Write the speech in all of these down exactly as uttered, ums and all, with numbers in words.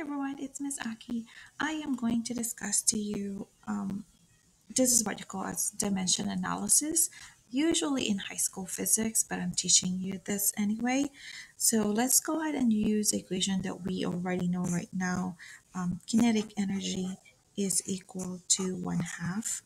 everyone, it's Miss Aki. I am going to discuss to you, um, this is what you call as dimension analysis, usually in high school physics, but I'm teaching you this anyway. So let's go ahead and use the equation that we already know right now. Um, kinetic energy is equal to one half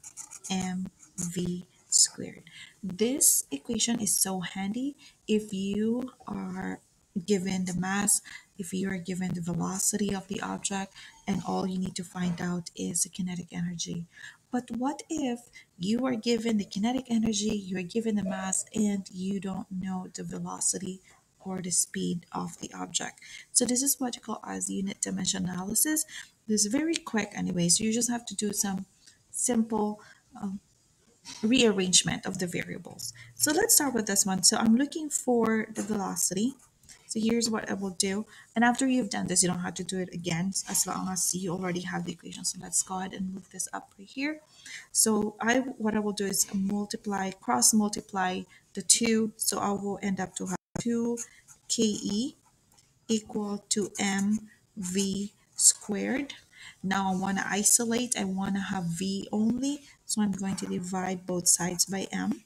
mv squared. This equation is so handy if you are given the mass, if you are given the velocity of the object, and all you need to find out is the kinetic energy. But what if you are given the kinetic energy, you are given the mass, and you don't know the velocity or the speed of the object? So this is what you call as unit dimension analysis. This is very quick anyway, so you just have to do some simple um, rearrangement of the variables. So let's start with this one. So I'm looking for the velocity. So here's what I will do. And after you've done this, you don't have to do it again as long as you already have the equation. So let's go ahead and move this up right here. So I what I will do is multiply, cross multiply the two. So I will end up to have two ke equal to mv squared. Now I want to isolate, I want to have v only, so I'm going to divide both sides by m.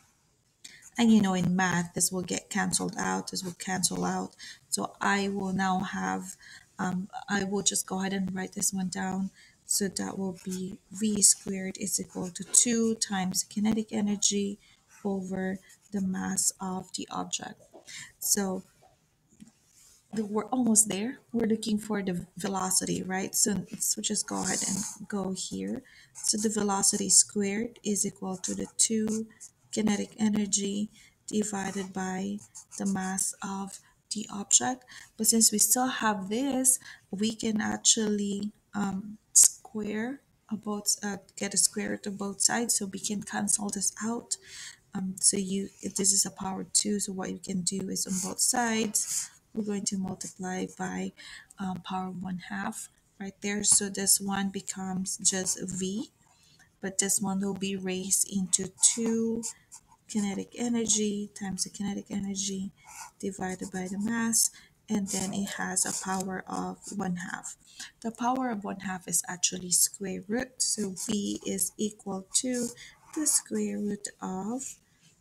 And you know, in math, this will get canceled out, this will cancel out. So I will now have, um, I will just go ahead and write this one down. So that will be v squared is equal to two times kinetic energy over the mass of the object. So the, we're almost there. We're looking for the velocity, right? So, so just go ahead and go here. So the velocity squared is equal to the two kinetic energy divided by the mass of the object. But since we still have this, we can actually um, square both, uh, get a square root of both sides, so we can cancel this out. Um, so you, if this is a power two, so what you can do is on both sides, we're going to multiply by um, power one half right there. So this one becomes just v, but this one will be raised into two kinetic energy times the kinetic energy divided by the mass, and then it has a power of one half. The power of one half is actually square root, so v is equal to the square root of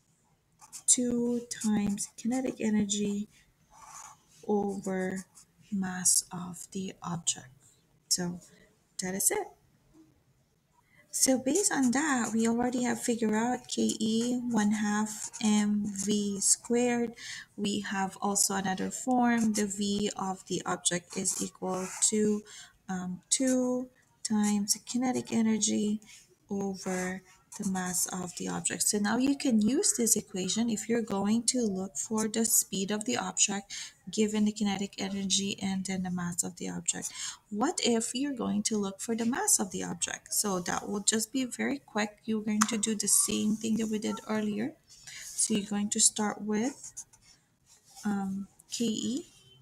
two times kinetic energy over mass of the object. So that is it. So based on that, we already have figured out K E one half mv squared. We have also another form. The V of the object is equal to um, two times kinetic energy over the mass of the object. So now you can use this equation if you're going to look for the speed of the object given the kinetic energy and then the mass of the object. What if you're going to look for the mass of the object? So that will just be very quick. You're going to do the same thing that we did earlier. So you're going to start with um, Ke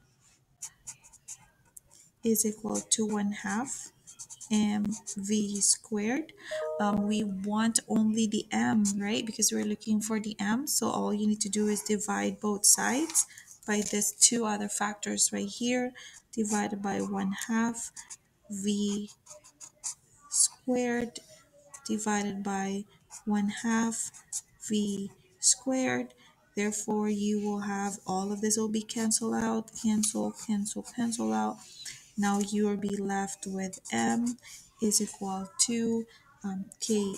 is equal to one half mv squared. Um, we want only the m, right? Because we're looking for the m. So all you need to do is divide both sides by this two other factors right here, divided by one half v squared divided by one half v squared. Therefore, you will have all of this will be cancel out, cancel, cancel, cancel out. Now you will be left with m is equal to um, Ke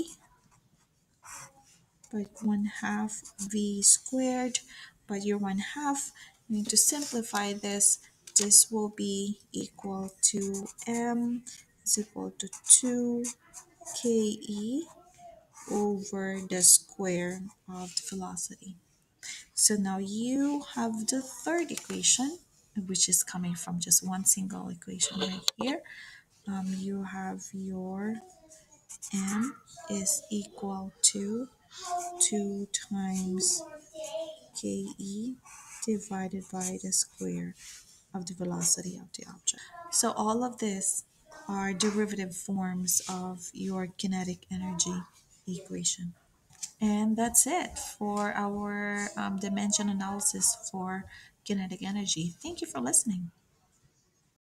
by one half v squared, but your one half, you need to simplify this. This will be equal to m is equal to two Ke over the square of the velocity. So now you have the third equation, which is coming from just one single equation right here. Um, you have your m is equal to two times ke divided by the square of the velocity of the object. So all of this are derivative forms of your kinetic energy equation. And that's it for our um, dimension analysis for kinetic energy. Thank you for listening.